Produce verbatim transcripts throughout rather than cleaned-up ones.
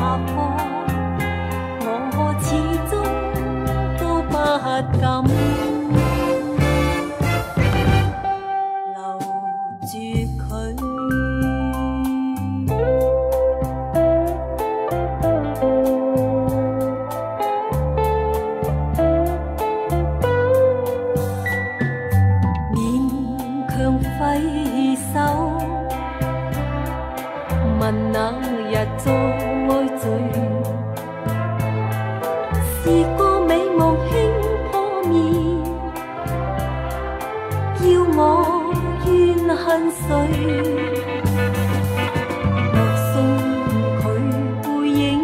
下課，我始終都不敢留住佢。揮手問那日再聚，是個美夢輕破滅，要我怨恨誰？目送佢背影，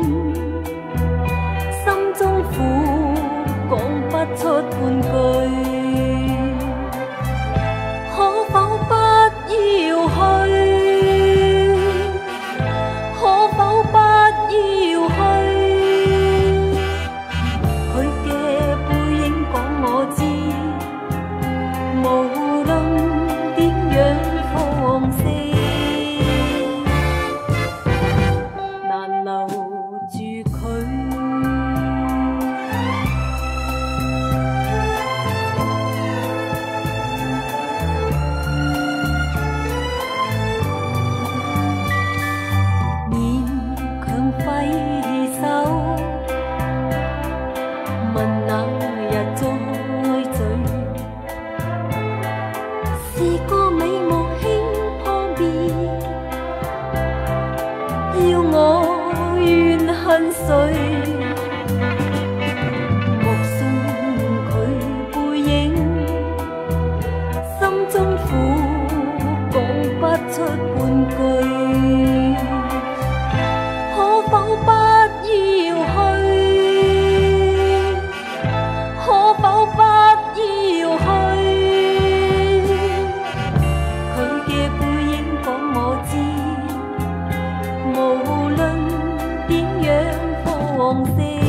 心中苦講不出半句。是個美夢輕破滅，要我怨恨誰？目送佢背影，心中苦講不出半句，可否不要去？可否不要去？無論點樣放肆。